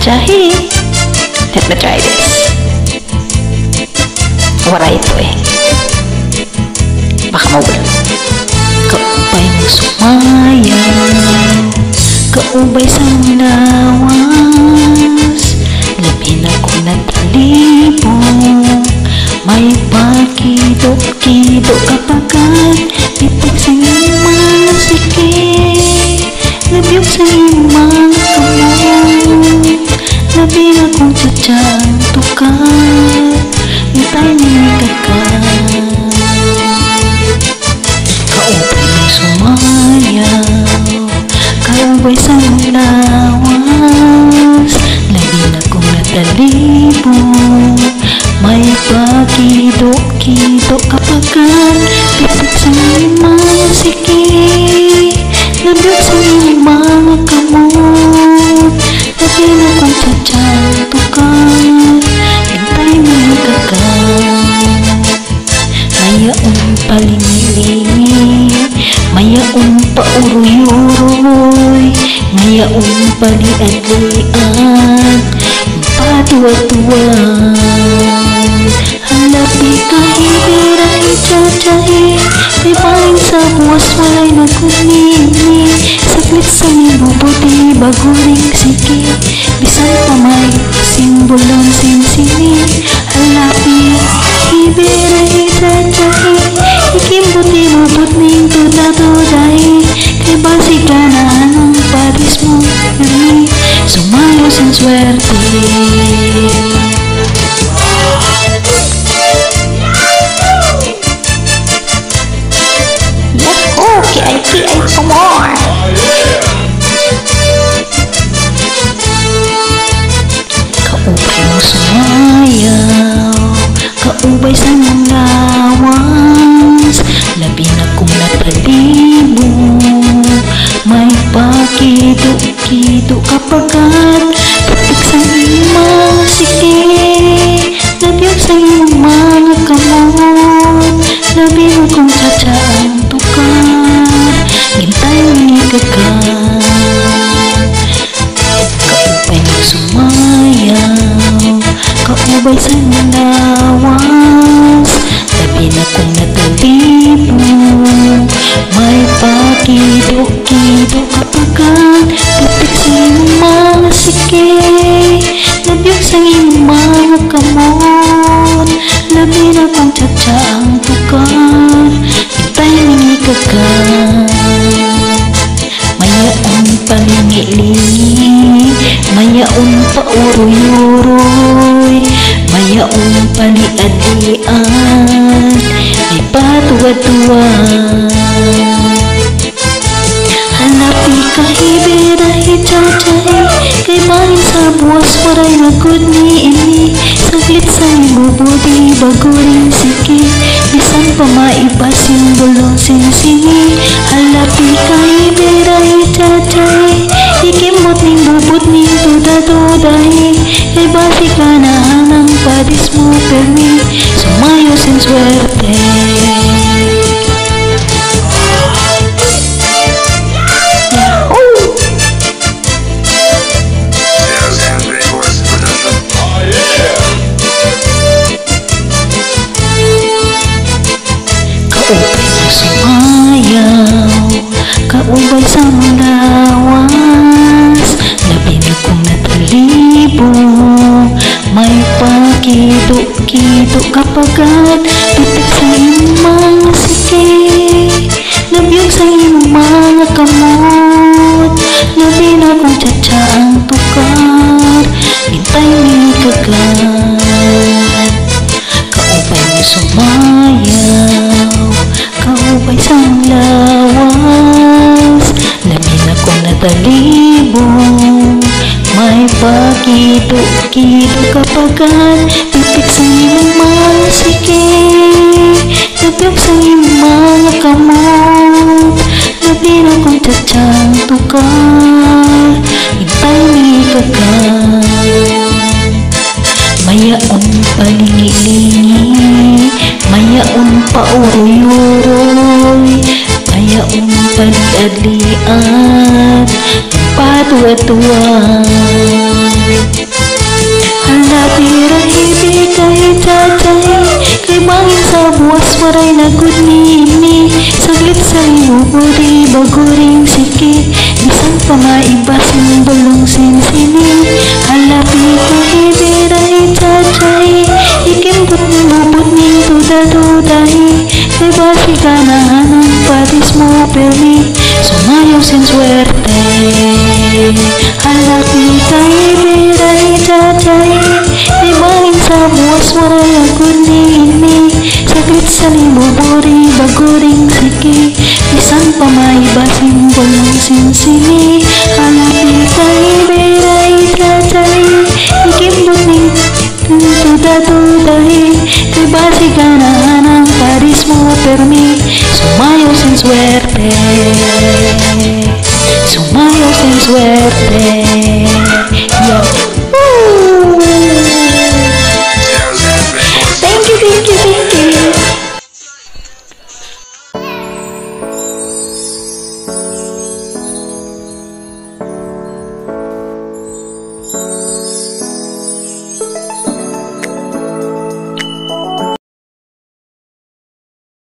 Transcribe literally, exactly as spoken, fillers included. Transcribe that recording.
jahe. Let me try this. Wala ito eh. Baka mawala. Kaubay mo sumayaw, kaubay sa lawas, labi na ko natalibong, may pakido-kido kapagkat pitik sa iyong mga sikit, labi sa iyong mga kamot, labi na kong tsatsang tukat, hintay na nagkakat. Kaubay mo sumayaw, kaubay sa lawas, labi na kong natalibong, may pakido-kido kapagkat pitik sa iyong mga sikit, labi sa iyong mga kamot, labi na kong tsatsang tukat, hintay mo nagkakat. Mayaon palingilingi, mayaon pauruy-uruy, mayaon paliad-liad, patuwa-tuwan. Halapi kahibira itsatsyahe, kay paling sa buwas walay nagkunini, saglit sa nibubuti bago ring sikit, bisan pa may simbolon sinsini. Halapi kahibira itsatsyahe, ikimbuti-bubut ning tuda-tudahe, kay basig ka na anong patis mo kami, sumayo sin swerte. Yahoo! K I K I for more! Kaubay mo sumayaw, kaubay sa mong lawas, labi na kong natalibong, may pakido-kido kapagkat pitik sa iyong mga sikit, labi sa iyong mga kamot, labi na kong tsatsang tukat, hintay mo nagkakat. Kaubay mo sumayaw, kaubay sa lawas, labi na kong natalibong, may pakido-kido kapagkat pitik sa iyong mga sikit, labi sa iyong mga kamot, labi na kong tsatsang tukat, hintay mo nagkakat. Mayaon palingi-lingi, mayaon pauruy-uruy, mayaon paliad-liad, may patuwa-tuwan. Halapi kahibira itsatsyahe, kay bahin sa buwas waray nagkunini, saglit sa ibubuti bago ring sikit, bisan pa maiba simbolong sinsini. Halapi kahibira itsatsyahe, ikimot ning bubut ning tuda-tudahe, kay basig ka na anang padis mo permi, sumayo sin swerte. Kaubay mo sumayaw, kaubay sa mong lawas, labi na kong natalibong, may pakido-kido kapagkat pitik sa iyong mga sikit, labi sa iyong mga kamot, labi na kong tsatsang tukat, hintay mo nagkakat. Kaubay mo sumayaw, kaubay sa lawas, labi na kong natalibong, may pakido-kido kapagkat pitik sa iyong mga sikit, labi sa iyong mga kamot, labi na kong tsatsang tukat, hintay mo nagkakat. Mayaon palingi-lingi, mayaon pauruy-uruy, mayaon paliad-liad, patuwa-tuwa. Kasi ganahan ang paris mo, pero mi sumayo sin swerte.